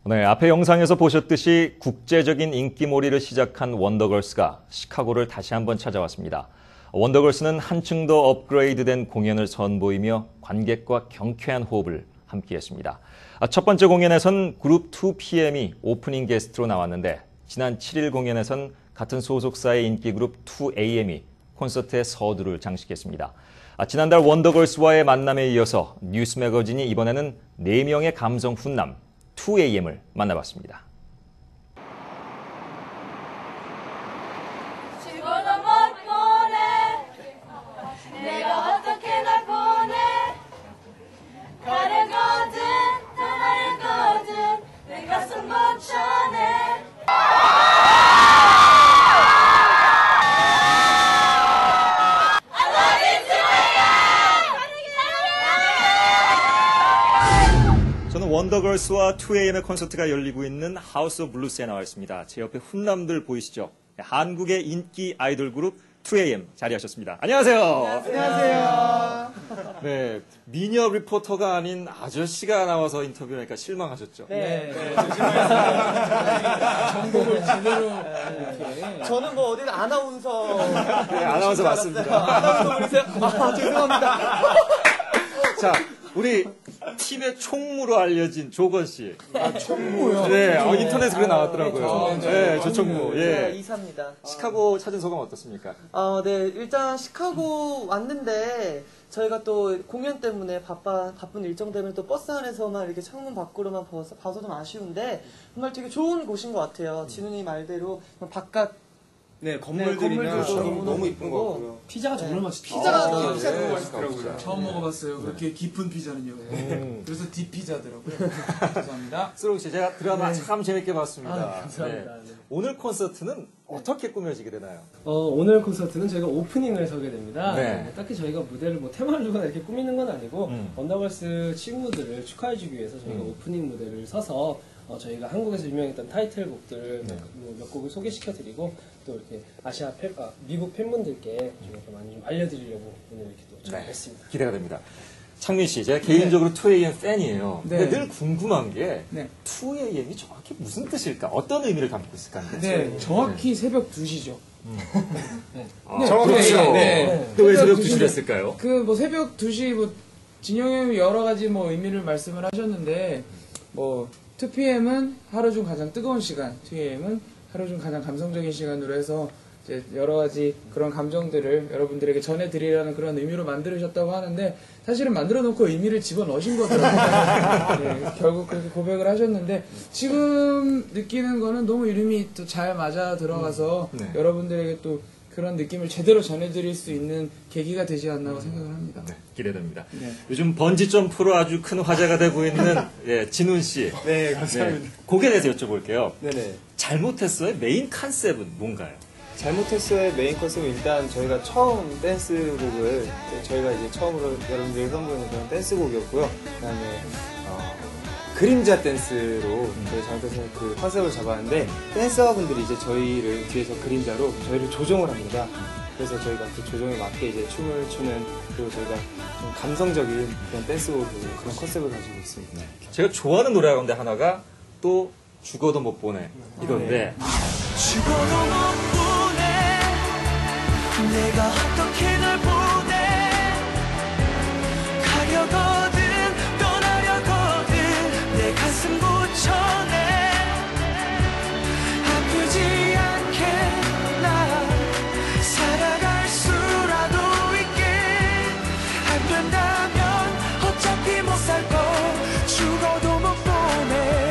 네, 앞에 영상에서 보셨듯이 국제적인 인기몰이를 시작한 원더걸스가 시카고를 다시 한번 찾아왔습니다. 원더걸스는 한층 더 업그레이드된 공연을 선보이며 관객과 경쾌한 호흡을 함께했습니다. 첫 번째 공연에선 그룹 2PM이 오프닝 게스트로 나왔는데 지난 7일 공연에선 같은 소속사의 인기 그룹 2AM이 콘서트의 서두를 장식했습니다. 지난달 원더걸스와의 만남에 이어서 뉴스 매거진이 이번에는 4명의 감성 훈남 2AM을 만나봤습니다. 죽어도 못 보내 내가 어떻게 날 보내 가려거든 떠나려거든 내 가슴 못 쳐내 저는 원더걸스와 2AM의 콘서트가 열리고 있는 하우스 오브 블루스에 나와 있습니다. 제 옆에 훈남들 보이시죠? 한국의 인기 아이돌 그룹 2AM 자리하셨습니다. 안녕하세요. 안녕하세요. 네, 미녀 리포터가 아닌 아저씨가 나와서 인터뷰하니까 실망하셨죠? 네. 정보를 제대로 이렇게. 저는 뭐 어디 아나운서. 네, 아나운서 맞습니다. 아나운서 그러세요? 아, 죄송합니다. 자, 우리 팀의 총무로 알려진 조건 씨. 총무요? 네, 인터넷에 그래 나왔더라고요. 네, 조총무. 네, 예. 이사입니다. 시카고 찾은 소감 어떻습니까? 네, 일단 시카고 왔는데 저희가 또 공연 때문에 바쁜 일정 때문에 또 버스 안에서만 이렇게 창문 밖으로만 봐서 좀 아쉬운데 정말 되게 좋은 곳인 것 같아요. 진훈이 말대로 바깥 건물들이나 너무 이쁜 것 같고요. 피자가 정말 맛있다. 피자가 너무 맛있더라고요. 처음 먹어봤어요. 그렇게 깊은 피자는요. 그래서 딥피자더라고요. 죄송합니다. 수록 씨, 제가 드라마 참 재밌게 봤습니다. 감사합니다. 네. 오늘 콘서트는 어떻게 꾸며지게 되나요? 오늘 콘서트는 저희가 오프닝을 서게 됩니다. 네. 딱히 저희가 무대를 테마를 주거나 이렇게 꾸미는 건 아니고 원더걸스 친구들을 축하해주기 위해서 저희가 오프닝 무대를 서서 저희가 한국에서 유명했던 타이틀곡들 몇 곡을 소개시켜드리고 또 이렇게 미국 팬분들께 좀 많이 좀 알려드리려고 오늘 이렇게 또 촬영했습니다. 기대가 됩니다. 창민 씨, 제가 개인적으로 2AM 팬이에요. 네. 근데 늘 궁금한 게 네. 2AM이 정확히 무슨 뜻일까? 어떤 의미를 담고 있을까? 네, 정확히 새벽 2시죠. 정확히. 네. 근데 왜 새벽 2시를 했을까요? 뭐 새벽 2시 진영이 형이 여러 가지 의미를 말씀을 하셨는데 2PM은 하루 중 가장 뜨거운 시간, 2AM은 하루 중 가장 감성적인 시간으로 해서 이제 여러 가지 그런 감정들을 여러분들에게 전해드리려는 그런 의미로 만들으셨다고 하는데 사실은 만들어 놓고 의미를 집어넣으신 거더라고요. 네, 결국 그렇게 고백을 하셨는데 지금 느끼는 거는 너무 이름이 또 잘 맞아 들어가서 여러분들에게 또 그런 느낌을 제대로 전해드릴 수 있는 계기가 되지 않나 생각을 합니다. 네, 기대됩니다. 네. 요즘 번지 점프로 아주 큰 화제가 되고 있는 진훈 씨. 네, 감사합니다. 네, 곡에 대해서 여쭤볼게요. 네네. 잘못했어의 메인 컨셉은 뭔가요? 잘못했어의 메인 컨셉은 일단 저희가 처음 댄스곡을 저희가 이제 처음으로 여러분들이 선보이는 그런 댄스곡이었고요. 그다음에 그림자 댄스로 저희 잘못해서의 그 컨셉을 잡았는데 댄서분들이 이제 저희를 뒤에서 그림자로 저희를 조정을 합니다. 그래서 저희가 그 조정에 맞게 이제 춤을 추는 그리고 저희가 좀 감성적인 그런 댄스곡으로 그런 컨셉을 가지고 있습니다. 제가 좋아하는 노래 가운데 하나가 또 죽어도 못 보내 이건데 죽어도 못 보내 내가 어떻게 널 보내 가려거든 떠나려거든 내 가슴 고쳐내 아프지 않게 나 살아갈 수라도 있게 안 된다면 어차피 못 살 거 죽어도 못 보내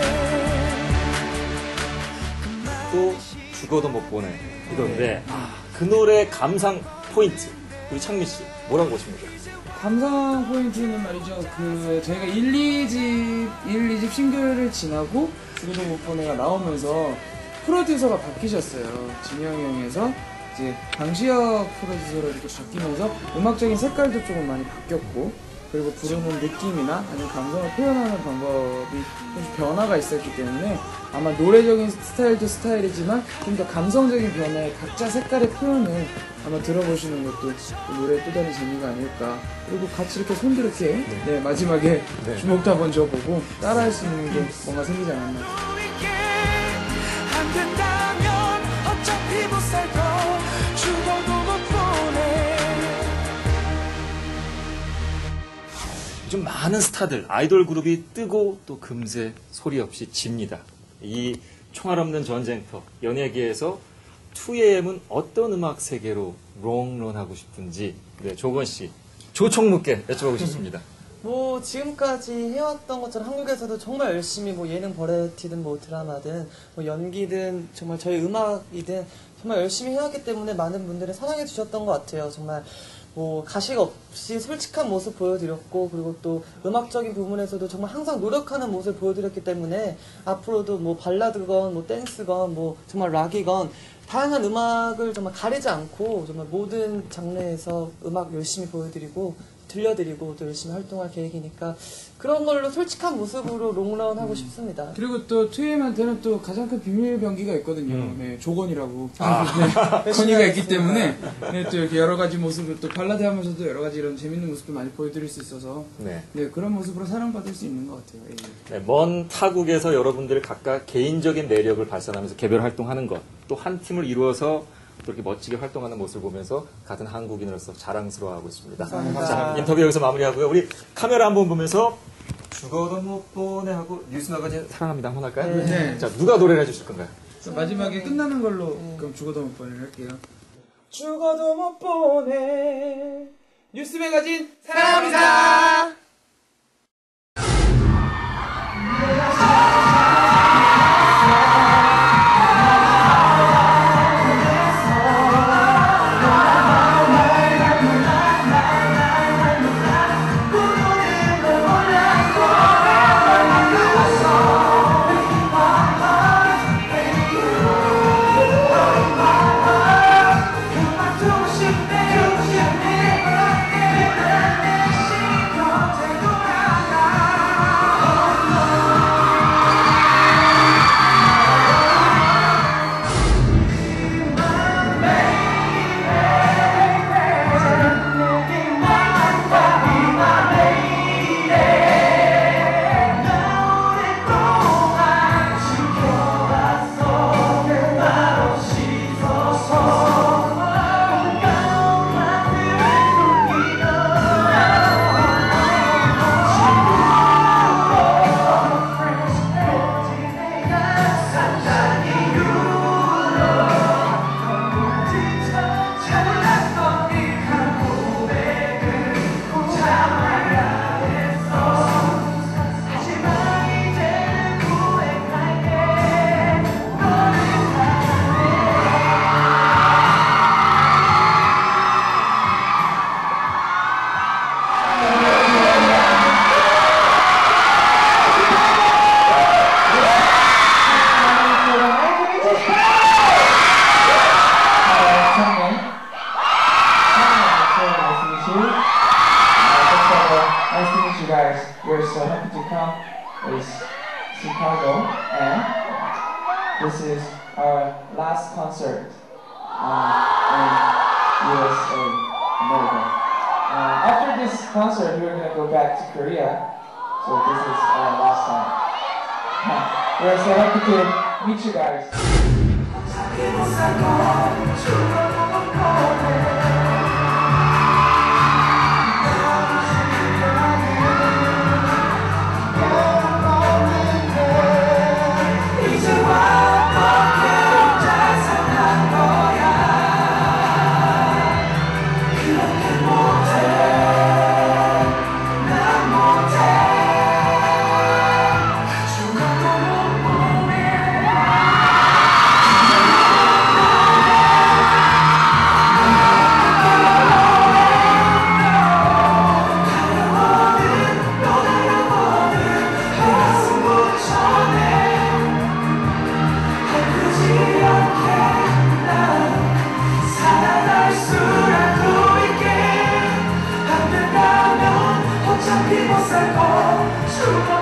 또 죽어도 못 보내 이건데 그 노래 감상 포인트 우리 창민 씨 뭐라고 보십니까? 감상 포인트는 말이죠. 저희가 1, 2집 싱글을 지나고 죽어도 못 보내가 나오면서 프로듀서가 바뀌셨어요. 진영이 형에서 이제 강시혁 프로듀서로 이렇게 바뀌면서 음악적인 색깔도 조금 많이 바뀌었고 그리고 부르는 느낌이나 아니면 감성을 표현하는 방법이 좀 변화가 있었기 때문에 아마 노래적인 스타일도 스타일이지만 좀 더 감성적인 변화의 각자 색깔의 표현을 아마 들어보시는 것도 노래의 또 다른 재미가 아닐까. 그리고 같이 이렇게 손도 이렇게 마지막에 주먹도 한번 줘보고 따라할 수 있는 게 뭔가 생기지 않았나. 된다면 어차피 못 살고 죽어도 못 보내. 요즘 많은 스타들, 아이돌 그룹이 뜨고 또 금세 소리 없이 집니다. 이 총알 없는 전쟁터, 연예계에서 2AM은 어떤 음악 세계로 롱런하고 싶은지, 네, 조건 씨, 조총무께 여쭤보고 싶습니다. 뭐 지금까지 해왔던 것처럼 한국에서도 정말 열심히 뭐 예능 버라이어티든 뭐 드라마든 뭐 연기든 정말 저희 음악이든 정말 열심히 해왔기 때문에 많은 분들이 사랑해 주셨던 것 같아요. 정말 뭐 가식 없이 솔직한 모습 보여드렸고, 그리고 또 음악적인 부분에서도 정말 항상 노력하는 모습을 보여드렸기 때문에 앞으로도 뭐 발라드건 뭐 댄스건 뭐 정말 락이건 다양한 음악을 정말 가리지 않고 정말 모든 장르에서 음악 열심히 보여드리고 들려드리고 또 열심히 활동할 계획이니까 그런 걸로 솔직한 모습으로 롱런 하고 싶습니다. 그리고 또 2AM한테는 또 가장 큰 비밀 병기가 있거든요. 네, 조건이라고. 네, 건이가 있기 때문에 네, 또 이렇게 여러 가지 모습을 또 발라드 하면서도 여러 가지 이런 재밌는 모습도 많이 보여드릴 수 있어서 네. 네, 그런 모습으로 사랑받을 수 있는 것 같아요. 예. 네, 먼 타국에서 여러분들 각각 개인적인 매력을 발산하면서 개별 활동하는 것, 또 한 팀을 이루어서 또 이렇게 멋지게 활동하는 모습을 보면서 같은 한국인으로서 자랑스러워하고 있습니다. 자, 인터뷰 여기서 마무리하고요. 우리 카메라 한번 보면서 죽어도 못 보내 하고 뉴스 마가진 사랑합니다 한번 할까요? 네. 자, 누가 노래를 해주실 건가요? 마지막에 끝나는 걸로 그럼 죽어도 못 보내 할게요. 죽어도 못 보내. 뉴스 매거진 사랑합니다. We're so happy to come. It's Chicago, and this is our last concert in USA, America. After this concert, we're gonna go back to Korea. So this is our last time. We're so happy to meet you guys. 어차피 못 살고 죽어